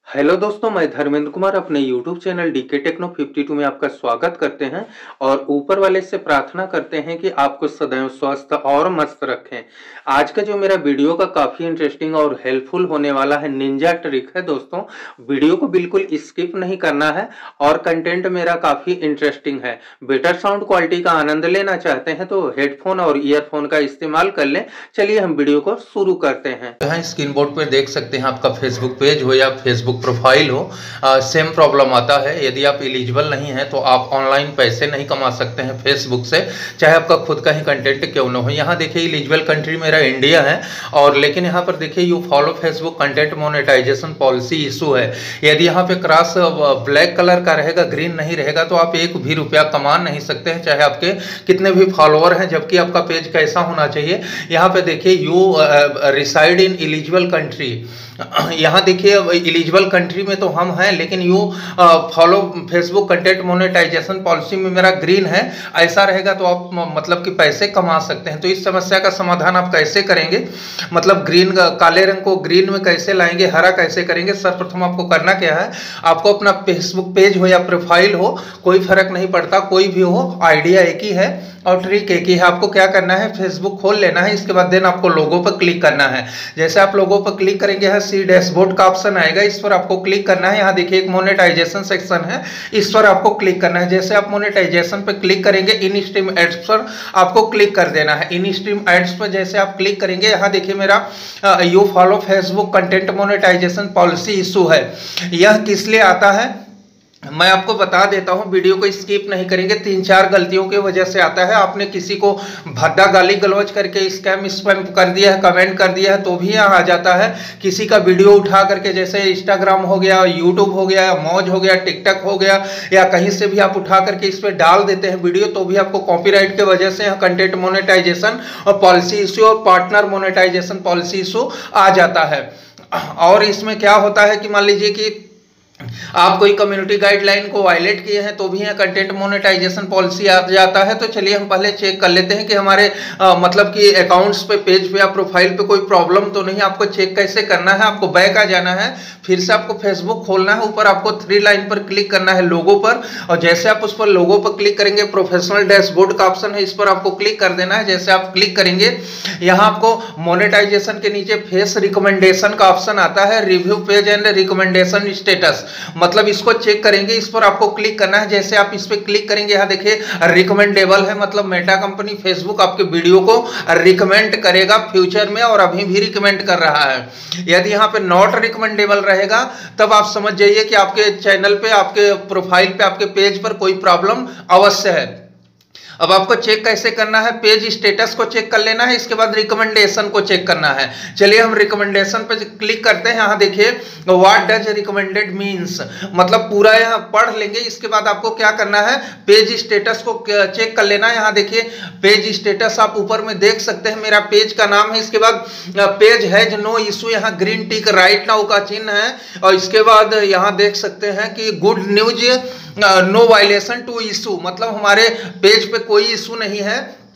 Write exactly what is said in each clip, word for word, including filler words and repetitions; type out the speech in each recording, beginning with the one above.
Hello दोस्तों, मैं धर्मेंद्र कुमार अपने यूट्यूब चैनल डीके टेक्नो बावन में आपका स्वागत करते हैं और ऊपर वाले से प्रार्थना करते हैं कि आपको सदैव स्वस्थ और मस्त रखें। आज का जो मेरा वीडियो का काफ़ी इंटरेस्टिंग और हेल्पफुल होने वाला है निंजा ट्रिक है दोस्तों। वीडियो को बिल्कुल स्किप नहीं करना है और कंटेंट मेरा काफ़ी इंटरेस्टिंग है। बेटर साउंड क्वालिटी का आनंद लेना चाहते हैं तो हेडफोन और ईयरफोन का इस्तेमाल कर लें। चलिए हम वीडियो को शुरू करते हैं। यहाँ स्क्रीन बोर्ड पर देख सकते हैं आपका फेसबुक पेज हो या फेसबुक प्रोफाइल हो, आ, सेम प्रॉब्लम आता है। यदि आप एलिजिबल नहीं है तो आप ऑनलाइन पैसे नहीं कमा सकते हैं फेसबुक से, चाहे आपका खुद का ही कंटेंट क्यों ना हो। यहाँ देखिए एलिजिबल कंट्री मेरा इंडिया है और लेकिन यहाँ पर देखिए you follow Facebook content monetisation policy issue है। यदि यहाँ पे क्रॉस ब्लैक कलर का रहेगा, ग्रीन नहीं रहेगा, तो आप एक भी रुपया कमा नहीं सकते हैं, चाहे आपके कितने भी फॉलोअर हैं। जबकि आपका पेज कैसा होना चाहिए, यहाँ पे देखिए you reside in eligible country. यहाँ देखिए एलिजिबल कंट्री में तो हम हैं, लेकिन you follow Facebook content monetisation policy में मेरा ग्रीन है, ऐसा रहेगा तो आप मतलब कि पैसे कमा सकते हैं। तो इस समस्या का समाधान आप कैसे करेंगे, मतलब ग्रीन काले रंग को ग्रीन में कैसे लाएंगे, हरा कैसे करेंगे। सर्वप्रथम आपको करना क्या है, आपको अपना फेसबुक पेज हो या प्रोफाइल हो, कोई फर्क नहीं पड़ता, कोई भी हो, आइडिया एक ही है और ट्रिक एक ही है। आपको क्या करना है, फेसबुक खोल लेना है, इसके बाद देन आपको लोगो पर क्लिक करना है। जैसे आप लोगो पर क्लिक करेंगे, यहाँ सी डैशबोर्ड का ऑप्शन आएगा, इस पर आपको क्लिक करना है। यहाँ देखिए एक मोनेटाइजेशन सेक्शन है, इस पर आपको क्लिक करना है। जैसे आप मोनेटाइजेशन पर क्लिक करेंगे, इन स्ट्रीम एड्स पर आपको क्लिक कर देना है। इन स्ट्रीम एड्स पर जैसे आप क्लिक करेंगे, यहाँ देखिए मेरा you follow Facebook content monetisation policy issue है। यह किस लिए आता है मैं आपको बता देता हूं, वीडियो को स्किप नहीं करेंगे। तीन चार गलतियों की वजह से आता है। आपने किसी को भद्दा गाली गलौज करके स्कैम स्पैम कर दिया है, कमेंट कर दिया है, तो भी यहाँ आ जाता है। किसी का वीडियो उठा करके, जैसे इंस्टाग्राम हो गया, यूट्यूब हो गया, मौज हो गया, टिकटॉक हो गया, या कहीं से भी आप उठा करके इस पर डाल देते हैं वीडियो, तो भी आपको कॉपीराइट की वजह से यहाँ कंटेंट मोनेटाइजेशन और पॉलिसी इशू और पार्टनर मोनेटाइजेशन पॉलिसी इशू आ जाता है। और इसमें क्या होता है कि मान लीजिए कि आप कोई कम्युनिटी गाइडलाइन को वायलेट किए हैं तो भी यहाँ कंटेंट मोनेटाइजेशन पॉलिसी आ जाता है। तो चलिए हम पहले चेक कर लेते हैं कि हमारे आ, मतलब कि अकाउंट्स पे, पेज पे या प्रोफाइल पे कोई प्रॉब्लम तो नहीं। आपको चेक कैसे करना है, आपको बैक आ जाना है, फिर से आपको फेसबुक खोलना है, ऊपर आपको थ्री लाइन पर क्लिक करना है लोगो पर, और जैसे आप उस पर लोगो पर क्लिक करेंगे, प्रोफेशनल डैशबोर्ड का ऑप्शन है, इस पर आपको क्लिक कर देना है। जैसे आप क्लिक करेंगे, यहाँ आपको मोनेटाइजेशन के नीचे फेस रिकमेंडेशन का ऑप्शन आता है, review page and recommendation status, मतलब इसको चेक करेंगे, इस पर आपको क्लिक करना है। जैसे आप इस पर क्लिक करेंगे, यहाँ देखिए रिकमेंडेबल है, मतलब मेटा कंपनी फेसबुक आपके वीडियो को रिकमेंड करेगा फ्यूचर में, और अभी भी रिकमेंड कर रहा है। यदि यहाँ पे नॉट रिकमेंडेबल रहेगा, तब आप समझ जाइए कि आपके चैनल पे, आपके प्रोफाइल पे, आपके पेज पर कोई प्रॉब्लम अवश्य है। अब आपको चेक कैसे करना है, पेज स्टेटस को चेक कर लेना है, इसके बाद रिकमेंडेशन को चेक करना है। चलिए हम रिकमेंडेशन पे क्लिक करते हैं। यहाँ देखिए व्हाट डज रिकमेंडेड मीन्स, मतलब पूरा यहाँ पढ़ लेंगे। इसके बाद आपको क्या करना है, पेज स्टेटस को चेक कर लेना है। यहाँ देखिए पेज स्टेटस आप ऊपर में देख सकते हैं, मेरा पेज का नाम है, इसके बाद पेज हैज नो इशू, यहाँ ग्रीन टिक राइट नाउ का चिन्ह है, और इसके बाद यहाँ देख सकते हैं कि good news no violation to issue, मतलब हमारे पेज पे कोई इशू नहीं है।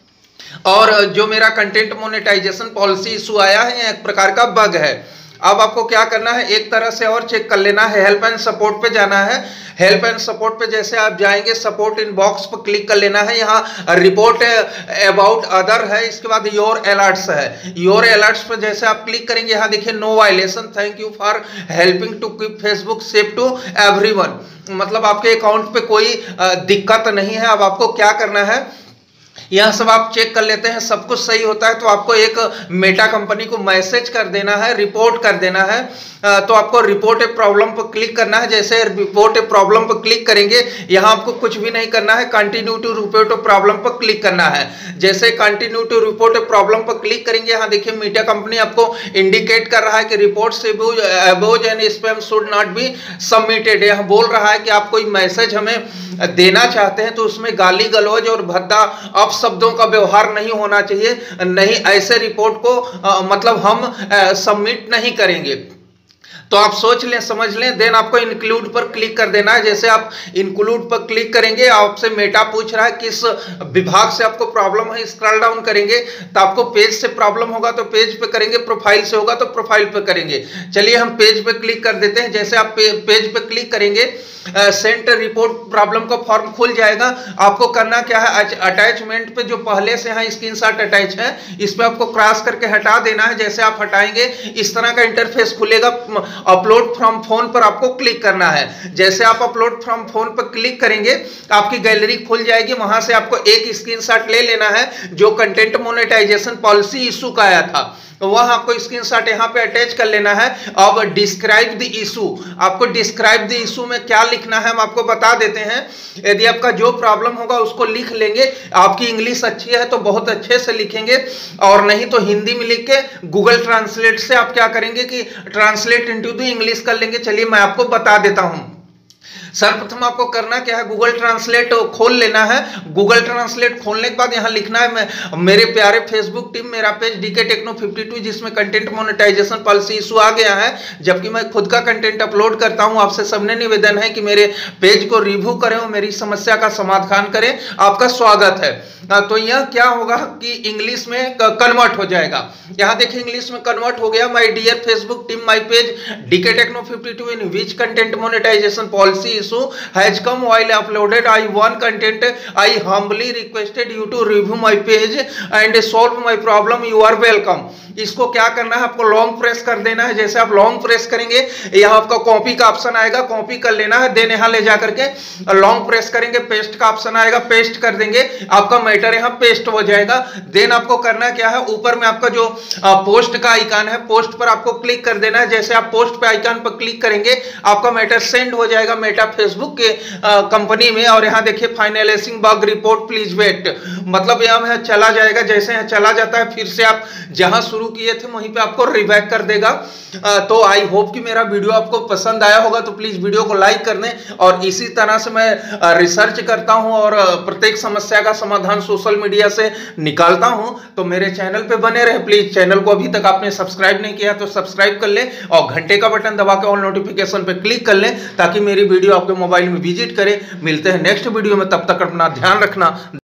और जो मेरा कंटेंट मोनेटाइजेशन पॉलिसी इशू आया है, एक प्रकार का बग है। अब आपको क्या करना है, एक तरह से और चेक कर लेना है, हेल्प एंड सपोर्ट पे जाना है। हेल्प एंड सपोर्ट पे जैसे आप जाएंगे, सपोर्ट इन बॉक्स पर क्लिक कर लेना है। यहाँ रिपोर्ट अबाउट अदर है, इसके बाद योर अलर्ट्स है। योर अलर्ट्स पे जैसे आप क्लिक करेंगे, यहाँ देखिए no violation, thank you for helping to keep Facebook safe to everyone, मतलब आपके अकाउंट पे कोई दिक्कत नहीं है। अब आपको क्या करना है, यह सब आप चेक कर लेते हैं, सब कुछ सही होता है तो आपको एक मेटा कंपनी को मैसेज कर देना है, रिपोर्ट कर देना है। तो आपको रिपोर्ट ए प्रॉब्लम पर क्लिक करना है। जैसे रिपोर्ट ए प्रॉब्लम पर क्लिक करेंगे, यहाँ आपको कुछ भी नहीं करना है, continue to report a problem पर क्लिक करना है। जैसे continue to report a problem पर क्लिक करेंगे, यहाँ देखिए मेटा कंपनी आपको इंडिकेट कर रहा है कि report abuse and spam should not be submitted. यहाँ बोल रहा है कि आप कोई मैसेज हमें देना चाहते हैं तो उसमें गाली गलौज और भद्दा अपशब्दों का व्यवहार नहीं होना चाहिए, नहीं ऐसे रिपोर्ट को आ, मतलब हम सबमिट नहीं करेंगे। तो आप सोच लें, समझ लें, देन आपको इंक्लूड पर क्लिक कर देना है। जैसे आप इंक्लूड पर क्लिक करेंगे, आपसे मेटा पूछ रहा है किस विभाग से आपको प्रॉब्लम है, स्क्रॉल डाउन करेंगे तो आपको पेज से प्रॉब्लम होगा तो पेज पे करेंगे, प्रोफाइल से होगा तो प्रोफाइल पे करेंगे। चलिए हम पेज पे क्लिक कर देते हैं। जैसे आप पे, पेज पे क्लिक करेंगे, सेंट रिपोर्ट प्रॉब्लम का फॉर्म खुल जाएगा। आपको करना क्या है, अटैचमेंट पे जो पहले से है स्क्रीनशॉट अटैच है, इस पे आपको क्रॉस करके हटा देना है। जैसे आप हटाएंगे इस तरह का इंटरफेस खुलेगा। अपलोड फ्रॉम फोन पर आपको क्लिक करना है। जैसे आप अपलोड फ्रॉम फोन पर क्लिक करेंगे आपकी गैलरी खुल जाएगी। वहां से आपको एक स्क्रीनशॉट ले लेना है जो कंटेंट मोनेटाइजेशन पॉलिसी इशू का आया था, तो वह आपको स्क्रीनशॉट यहां पे अटैच कर लेना है। अब डिस्क्राइब द इशू, आपको डिस्क्राइब द इशू में क्या लिखना है हम आपको बता देते हैं। यदि आपका जो प्रॉब्लम होगा उसको लिख लेंगे। आपकी इंग्लिश अच्छी है तो बहुत अच्छे से लिखेंगे, और नहीं तो हिंदी में लिख के गूगल ट्रांसलेट से आप क्या करेंगे कि ट्रांसलेट इनटू द इंग्लिश कर लेंगे। चलिए मैं आपको बता देता हूं। सर्वप्रथम आपको करना क्या है, गूगल ट्रांसलेट खोल लेना है। गूगल ट्रांसलेट खोलने के बाद यहां लिखना है, मैं, मेरे प्यारे फेसबुक टीम, मेरा page DK techno fifty two जिसमें कंटेंट मोनेटाइजेशन पॉलिसी इशू आ गया है, जबकि मैं खुद का कंटेंट अपलोड करता हूं। आपसे सबने निवेदन है कि मेरे पेज को रिव्यू करें और मेरी समस्या का समाधान करें। आपका स्वागत है। तो यह क्या होगा कि इंग्लिश में कन्वर्ट हो जाएगा। यहां देखिए इंग्लिश में कन्वर्ट हो गया। My dear Facebook team, my page DK techno fifty two in which content monetisation policy issue has come while uploaded I one content. I humbly requested you to review my page and solve my problem. You are welcome. इसको क्या करना है, आपको long press कर देना है। जैसे आप लॉन्ग प्रेस करेंगे यहाँ आपका कॉपी का ऑप्शन आएगा, कॉपी कर लेना है। देन यहाँ ले जा करके लॉन्ग प्रेस करेंगे, पेस्ट का ऑप्शन आएगा, पेस्ट कर देंगे, आपका मैटर यहाँ पेस्ट हो जाएगा। देन आपको करना क्या है, ऊपर में आपका जो पोस्ट का आइकन है, पोस्ट पर आपको क्लिक कर देना है। जैसे आप पोस्ट पे आइकन पर क्लिक करेंगे आपका मैटर सेंड हो जाएगा मेटा फेसबुक के कंपनी में। और यहाँ देखिए finalising bug report please wait, मतलब यहाँ चला जाएगा। जैसे यहाँ चला जाता है फिर से आप जहां शुरू किए थे वहीं पे आपको रिबैक कर देगा। तो आई होप कि मेरा वीडियो आपको पसंद आया होगा, तो प्लीज वीडियो को लाइक कर दें। और इसी तरह से मैं रिसर्च करता हूं और प्रत्येक समस्या का समाधान सोशल मीडिया से निकालता हूं, तो मेरे चैनल पे बने रहे। प्लीज चैनल को अभी तक आपने सब्सक्राइब नहीं किया तो सब्सक्राइब कर ले और घंटे का बटन दबा के ऑल नोटिफिकेशन पे क्लिक कर ले ताकि मेरी वीडियो आपके मोबाइल में विजिट करे। मिलते हैं नेक्स्ट वीडियो में, तब तक अपना ध्यान रखना।